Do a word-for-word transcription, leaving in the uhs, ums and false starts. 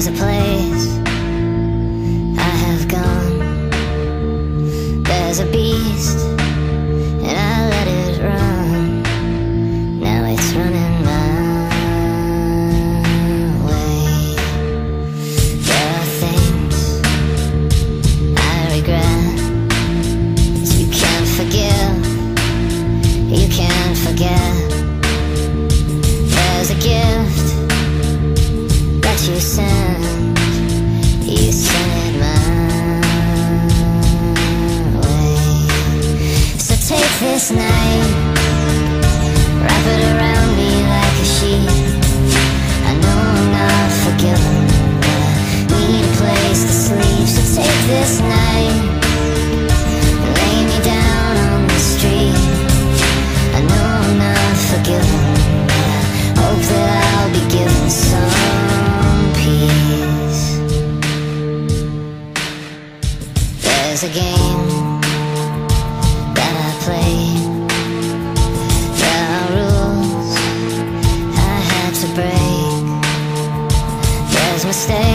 There's a place I have gone. There's a beast, and I let it run. Now it's running my way. There are things I regret. You can't forgive, you can't forget. There's a gift that you send, you send it my way. So take this night, wrap it around me like a sheet. I know I'm not forgiven, but I need a place to sleep. So take this night, lay me down on the street. I know I'm not forgiven, but I hope that I'll be given some peace. There's a game that I play. There are rules I had to break. There's mistakes